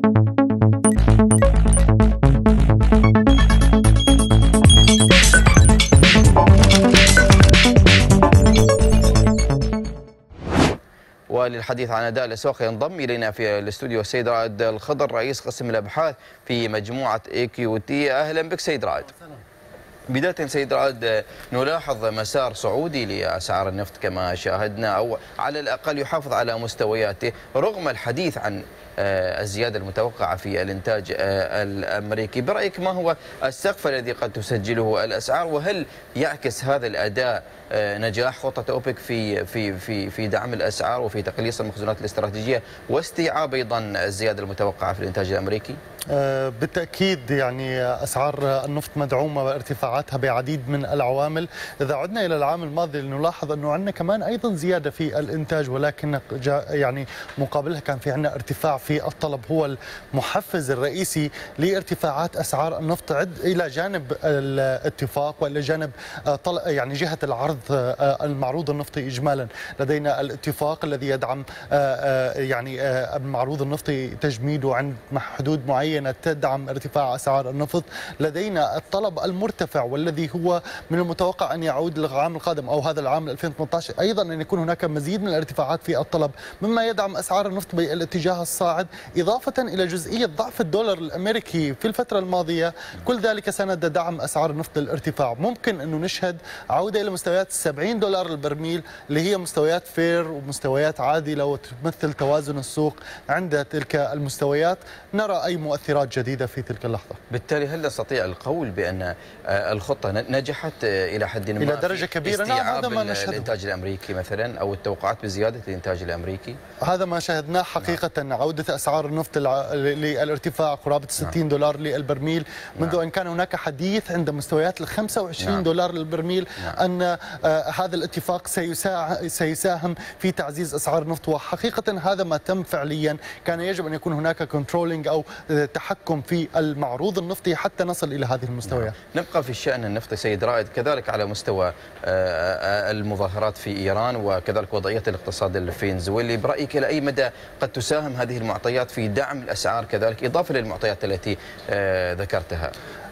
وللحديث عن أداء الأسواق ينضم إلينا في الاستوديو السيد رائد الخضر رئيس قسم الأبحاث في مجموعة AQT. أهلا بك سيد رائد. بداية سيد رائد، نلاحظ مسار صعودي لأسعار النفط كما شاهدنا، أو على الأقل يحافظ على مستوياته رغم الحديث عن الزيادة المتوقعة في الإنتاج الأمريكي. برأيك ما هو السقف الذي قد تسجله الأسعار، وهل يعكس هذا الأداء نجاح خطة أوبك في دعم الأسعار وفي تقليص المخزونات الاستراتيجية واستيعاب أيضا الزيادة المتوقعة في الإنتاج الأمريكي؟ بالتأكيد يعني أسعار النفط مدعومة بارتفاعاتها بعديد من العوامل. إذا عدنا إلى العام الماضي نلاحظ أنه عندنا كمان أيضا زيادة في الإنتاج، ولكن يعني مقابلها كان في عندنا ارتفاع في الطلب هو المحفز الرئيسي لارتفاعات أسعار النفط، إلى جانب الاتفاق وإلى جانب يعني جهة العرض المعروض النفطي إجمالا. لدينا الاتفاق الذي يدعم يعني المعروض النفطي تجميده عند حدود معينة تدعم ارتفاع أسعار النفط. لدينا الطلب المرتفع والذي هو من المتوقع أن يعود للعام القادم أو هذا العام 2018 أيضا أن يكون هناك مزيد من الارتفاعات في الطلب، مما يدعم أسعار النفط بالاتجاه الصاعد، إضافة إلى جزئية ضعف الدولار الأمريكي في الفترة الماضية. كل ذلك سند دعم أسعار النفط للارتفاع. ممكن أنه نشهد عودة إلى مستويات $70 البرميل اللي هي مستويات فير ومستويات عادلة وتمثل توازن السوق. عند تلك المستويات نرى أي مؤثرات جديدة في تلك اللحظة. بالتالي هل نستطيع القول بأن الخطة نجحت إلى حد ما إلى درجة كبيرة؟ نعم، هذا ما نشهده. الإنتاج الأمريكي مثلا أو التوقعات بزيادة الإنتاج الأمريكي، هذا ما شاهدناه حقيقة. عودة أسعار النفط للارتفاع قرابة $60 للبرميل منذ أن كان هناك حديث عند مستويات $25 للبرميل أن هذا الاتفاق سيساهم في تعزيز أسعار النفط، وحقيقة هذا ما تم فعليا. كان يجب أن يكون هناك كنترولينج أو تحكم في المعروض النفطي حتى نصل إلى هذه المستويات. نبقى في الشأن النفطي سيد رائد، كذلك على مستوى المظاهرات في إيران وكذلك وضعية الاقتصاد الفنزويلي، برأيك إلى أي مدى قد تساهم هذه المعطيات في دعم الأسعار كذلك إضافة للمعطيات التي ذكرتها؟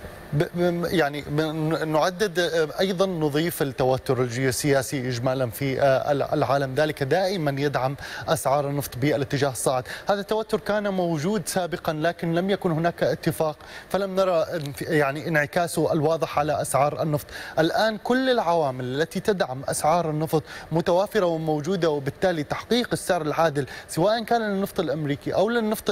يعني نعدد أيضا نضيف التوتر الجيوسياسي إجمالا في العالم، ذلك دائما يدعم أسعار النفط بالاتجاه الصاعد. هذا التوتر كان موجود سابقا لكن لم يكن هناك اتفاق، فلم نرى يعني انعكاسه الواضح على أسعار النفط. الآن كل العوامل التي تدعم أسعار النفط متوافرة وموجودة، وبالتالي تحقيق السعر العادل سواء كان للنفط الأمريكي أو للنفط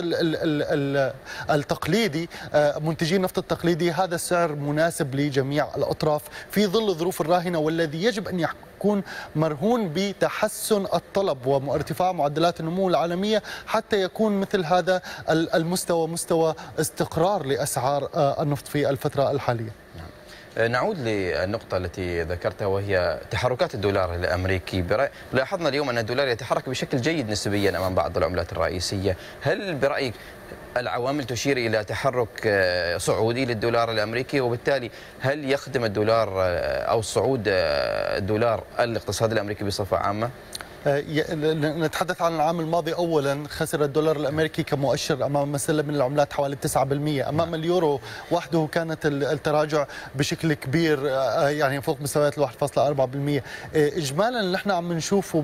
التقليدي، منتجي النفط التقليدي، هذا سعر مناسب لجميع الأطراف في ظل الظروف الراهنة، والذي يجب أن يكون مرهون بتحسن الطلب وارتفاع معدلات النمو العالمية حتى يكون مثل هذا المستوى مستوى استقرار لأسعار النفط في الفترة الحالية. نعود للنقطة التي ذكرتها وهي تحركات الدولار الأمريكي. لاحظنا اليوم أن الدولار يتحرك بشكل جيد نسبيا أمام بعض العملات الرئيسية. هل برأيك العوامل تشير إلى تحرك صعودي للدولار الأمريكي، وبالتالي هل يخدم الدولار أو صعود الدولار الاقتصاد الأمريكي بصفة عامة؟ نتحدث عن العام الماضي. أولا خسر الدولار الأمريكي كمؤشر أمام مسألة من العملات حوالي 9%. أمام اليورو وحده كانت التراجع بشكل كبير يعني فوق مستويات 1.4%. إجمالا نحن عم نشوفه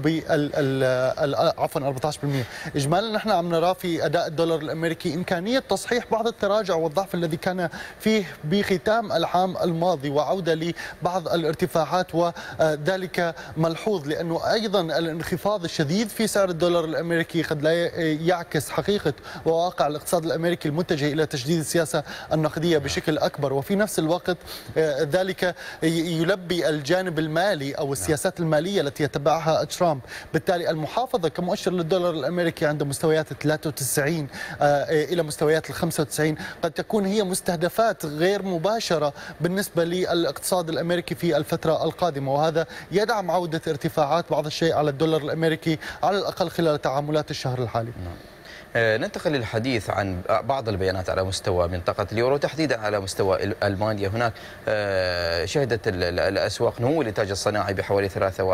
عفوا 14%. إجمالا نحن عم نراه في أداء الدولار الأمريكي إمكانية تصحيح بعض التراجع والضعف الذي كان فيه بختام العام الماضي وعودة لبعض الارتفاعات، وذلك ملحوظ لأنه أيضا الانخفاض الشديد في سعر الدولار الأمريكي قد لا يعكس حقيقة وواقع الاقتصاد الأمريكي المتجه إلى تجديد السياسة النقدية بشكل أكبر، وفي نفس الوقت ذلك يلبي الجانب المالي أو السياسات المالية التي يتبعها ترامب. بالتالي المحافظة كمؤشر للدولار الأمريكي عند مستويات 93 إلى مستويات 95 قد تكون هي مستهدفات غير مباشرة بالنسبة للاقتصاد الأمريكي في الفترة القادمة، وهذا يدعم عودة ارتفاعات بعض الشيء على الدولار الأمريكي على الأقل خلال تعاملات الشهر الحالي. ننتقل للحديث عن بعض البيانات على مستوى منطقة اليورو، تحديدا على مستوى ألمانيا. هناك شهدت الأسواق نمو الإنتاج الصناعي بحوالي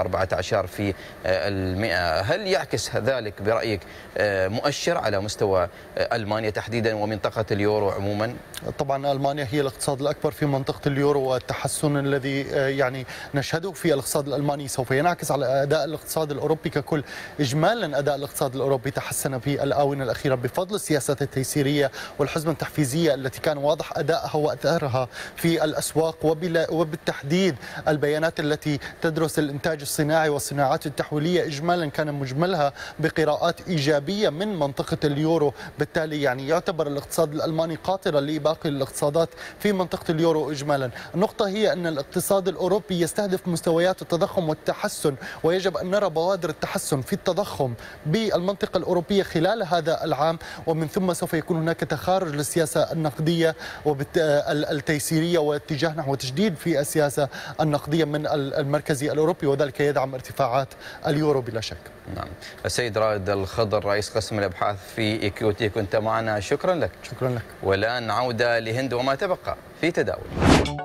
3.14%. هل يعكس ذلك برأيك مؤشر على مستوى ألمانيا تحديدا ومنطقة اليورو عموما؟ طبعا ألمانيا هي الاقتصاد الأكبر في منطقة اليورو، والتحسن الذي يعني نشهده في الاقتصاد الألماني سوف ينعكس على أداء الاقتصاد الأوروبي ككل. إجمالا أداء الاقتصاد الأوروبي تحسن في الآونة الأخيرة بفضل السياسات التيسيرية والحزمة التحفيزية التي كان واضح أدائها وأثرها في الأسواق، وبالتحديد البيانات التي تدرس الإنتاج الصناعي والصناعات التحويلية إجمالا كان مجملها بقراءات إيجابية من منطقة اليورو. بالتالي يعني يعتبر الاقتصاد الألماني قاطرة لباقي الاقتصادات في منطقة اليورو إجمالا. النقطة هي أن الاقتصاد الأوروبي يستهدف مستويات التضخم والتحسن، ويجب أن نرى بوادر التحسن في التضخم بالمنطقة الأوروبية خلال هذا العام، ومن ثم سوف يكون هناك تخارج للسياسة النقدية والتيسيرية واتجاه نحو تجديد في السياسة النقدية من المركزي الأوروبي، وذلك يدعم ارتفاعات اليورو بلا شك. نعم. السيد رائد الخضر رئيس قسم الأبحاث في EQT كنت معنا، شكرا لك. شكرا لك. والآن عودة لهند وما تبقى في تداول.